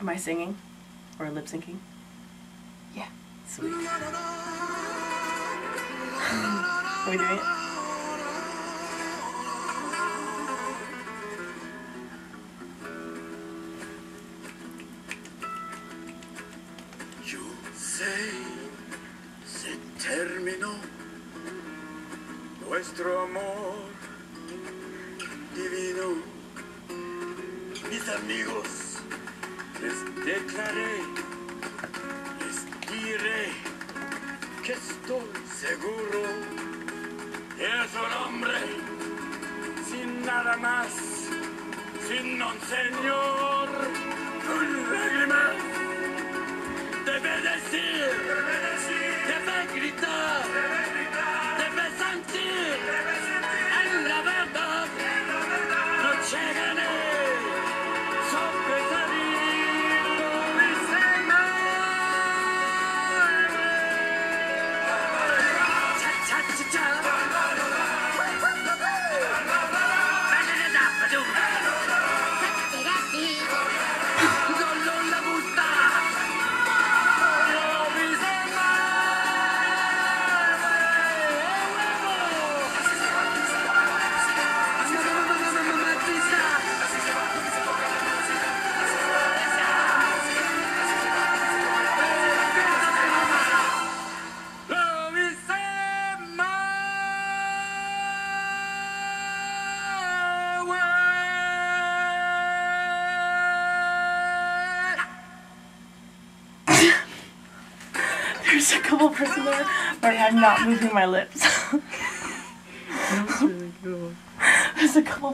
Am I singing? Or lip syncing? Yeah. Sweet. Are we doing it? Yo sé, se terminó nuestro amor divino. Mis amigos, les declaré, les diré que estoy seguro que es un hombre sin nada más, sin un señor, con lágrimas. Debe decir, debe gritar, debe sentir, en la verdad, noche gané, sobresalir, dice cha cha cha cha. No le gusta. There's a couple parts in there where I'm not moving my lips. That was really cool. There's a couple